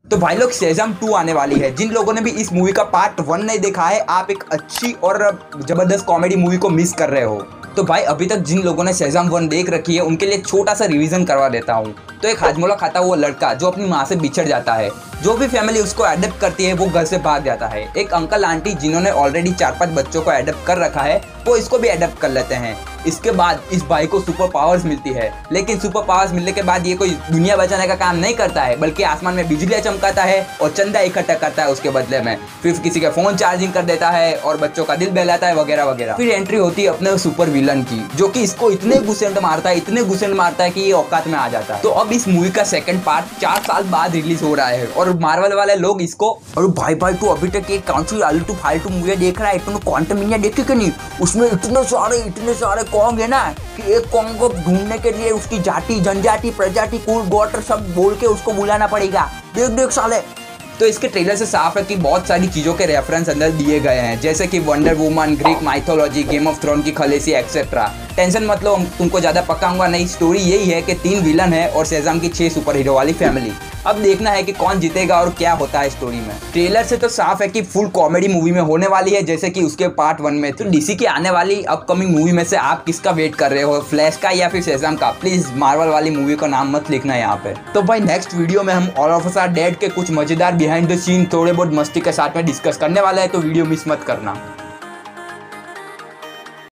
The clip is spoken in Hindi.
तो भाई लोग शेज़ाम 2 आने वाली है। जिन लोगों ने भी इस मूवी का पार्ट 1 नहीं देखा है, आप एक अच्छी और जबरदस्त कॉमेडी मूवी को मिस कर रहे हो। तो भाई अभी तक जिन लोगों ने शेज़ाम 1 देख रखी है उनके लिए छोटा सा रिवीजन करवा देता हूँ। तो एक हाजमोला खाता हुआ लड़का जो अपनी माँ से बिछड़ जाता है, जो भी फैमिली उसको एडप्ट करती है वो घर से भाग जाता है। एक अंकल आंटी जिन्होंने ऑलरेडी 4-5 बच्चों को एडप्ट कर रखा है वो इसको भी एडप्ट कर लेते हैं। इसके बाद इस भाई को सुपर पावर्स मिलती है, लेकिन सुपर पावर्स मिलने के बाद ये कोई दुनिया बचाने का काम नहीं करता है, बल्कि आसमान में बिजलियां चमकाता है और चंदा इकट्ठा करता है उसके बदले में। फिर किसी का फोन चार्जिंग कर देता है और बच्चों का दिल बहलाता है वगैरह वगैरह। फिर एंट्री होती है अपने सुपर विलन की, जो कि इसको इतने घुसेंट मारता है कि ये औकात में आ जाता है। तो अब इस मूवी का सेकंड पार्ट 4 साल बाद रिलीज हो रहा है और मार्वल वाले लोग इसको, और भाई तू अभी तक एक कौन सी आलतू फालतू मूवी देख रहा है, तुमने क्वांटम देखी कि नहीं? उसमें इतने सारे कॉन्ग है ना कि एक कॉन्ग को ढूंढने के लिए उसकी जाति, जनजाति, प्रजाति, कुल, गोत्र सब बोल के उसको बुलाना पड़ेगा। देख साले। तो इसके ट्रेलर से साफ है कि बहुत सारी चीज़ों के रेफरेंस अंदर दिए गए हैं, जैसे कि wonder woman, Greek mythology, game of throne की खलेसी एक्सेट्रा। टेंशन मत लो, तुमको ज़्यादा पकाऊंगा नहीं। स्टोरी यही है कि 3 विलन है और शेज़ाम की 6 सुपर हीरो वाली फैमिली। अब देखना है कि कौन जीतेगा और क्या होता है स्टोरी में। ट्रेलर से तो साफ है कि फुल कॉमेडी मूवी में होने वाली है, जैसे कि उसके पार्ट 1 में। तो डीसी की आने वाली अपकमिंग मूवी में से आप किसका वेट कर रहे हो, फ्लैश का या फिर शेज़ाम का? प्लीज मार्वल वाली मूवी का नाम मत लिखना यहाँ पे। तो भाई नेक्स्ट वीडियो में हम all of us are dead के कुछ मजेदार बिहाइंड द सीन थोड़े बहुत मस्ती के साथ में डिस्कस करने वाले हैं, तो वीडियो मिस मत करना।